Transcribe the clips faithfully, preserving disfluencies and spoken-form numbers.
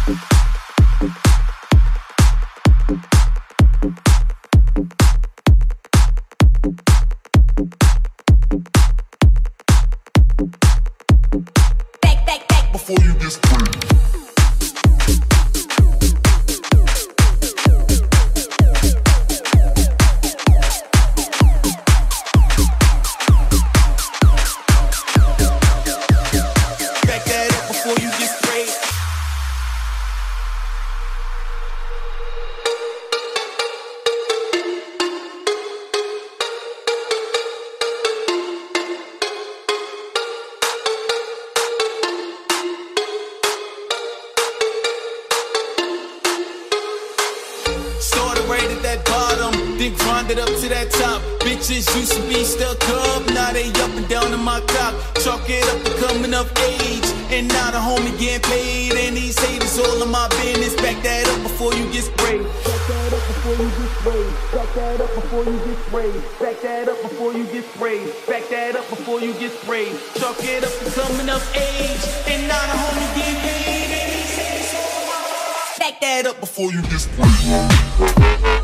Before you get sprayed. Grind it up to that top. Bitches used to be stuck up, now they up and down in my cock. Chalk it up to coming of age, and now the homie getting paid. And these haters all in my business. Back that up before you get sprayed. Back that up before you get sprayed. Back that up before you get sprayed. Back that up before you get sprayed. Back that up before you get sprayed. Chalk it up to coming of age, and now the homie getting paid. And these haters all in my business. Back that up before you get sprayed.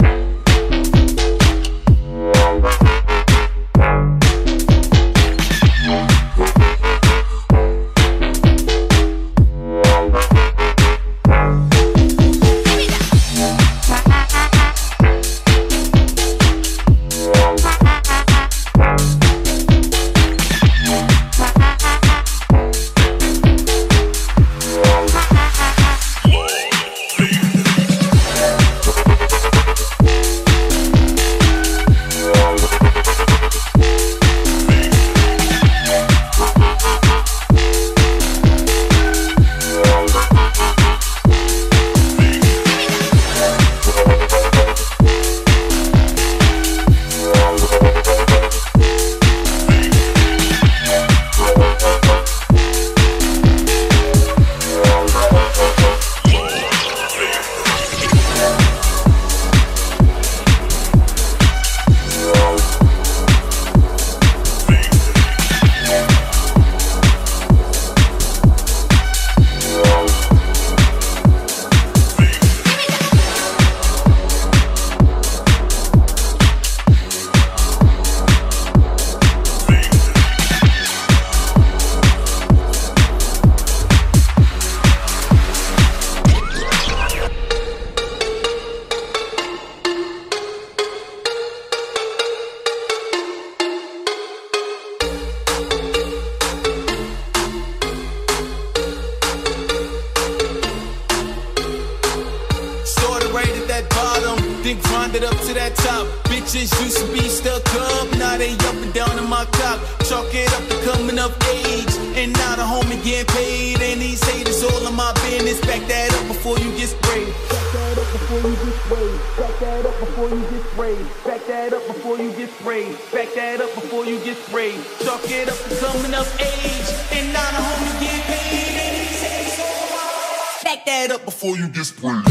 Then grind it up to that top. Bitches used to be stuck up, now they up and down in my cock. Chalk it up to coming of age, and now the homie getting paid. And these haters all in my business. Back that up before you get sprayed. Back that up before you get sprayed. Back that up before you get sprayed. Back that up before you get sprayed. Back that up before you get sprayed. Chalk it up to coming of age, and now the homie getting paid. And these haters all in my business. Back that up before you get sprayed.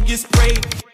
get sprayed.